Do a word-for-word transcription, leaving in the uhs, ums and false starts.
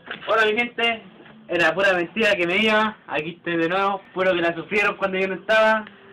Hola mi gente, era pura mentira que me iba, aquí estoy de nuevo, puro que la sufrieron cuando yo no estaba.